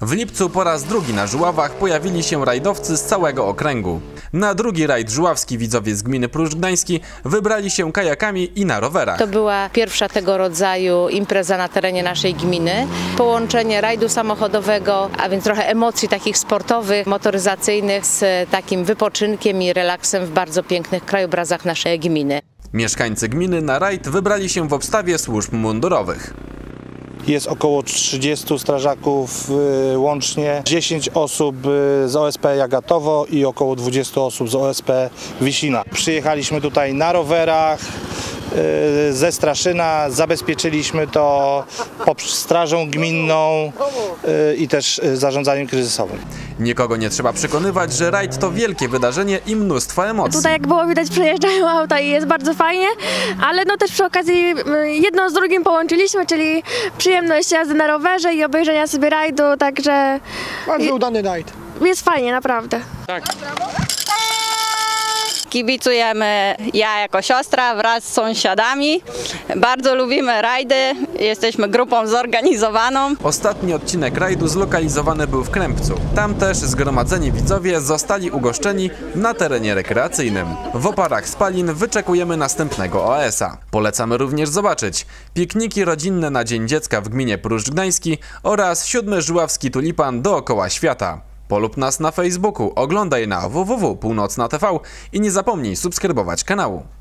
W lipcu po raz drugi na Żuławach pojawili się rajdowcy z całego okręgu. Na drugi rajd żuławski widzowie z gminy Pruszcz Gdański wybrali się kajakami i na rowerach. To była pierwsza tego rodzaju impreza na terenie naszej gminy. Połączenie rajdu samochodowego, a więc trochę emocji takich sportowych, motoryzacyjnych z takim wypoczynkiem i relaksem w bardzo pięknych krajobrazach naszej gminy. Mieszkańcy gminy na rajd wybrali się w obstawie służb mundurowych. Jest około 30 strażaków łącznie, 10 osób z OSP Jagatowo i około 20 osób z OSP Wisina. Przyjechaliśmy tutaj na rowerach ze Straszyna, zabezpieczyliśmy to strażą gminną i też zarządzaniem kryzysowym. Nikogo nie trzeba przekonywać, że rajd to wielkie wydarzenie i mnóstwo emocji. Tutaj, jak było widać, przejeżdżają auta i jest bardzo fajnie, ale no też przy okazji jedno z drugim połączyliśmy, czyli przyjemność jazdy na rowerze i obejrzenia sobie rajdu, także bardzo udany rajd. Jest fajnie, naprawdę. Tak. Kibicujemy ja jako siostra wraz z sąsiadami. Bardzo lubimy rajdy, jesteśmy grupą zorganizowaną. Ostatni odcinek rajdu zlokalizowany był w Krępcu. Tam też zgromadzeni widzowie zostali ugoszczeni na terenie rekreacyjnym. W oparach spalin wyczekujemy następnego OS-a. Polecamy również zobaczyć pikniki rodzinne na Dzień Dziecka w gminie Pruszcz Gdański oraz 7. Żuławski Tulipan dookoła świata. Polub nas na Facebooku, oglądaj na www.północna.tv i nie zapomnij subskrybować kanału.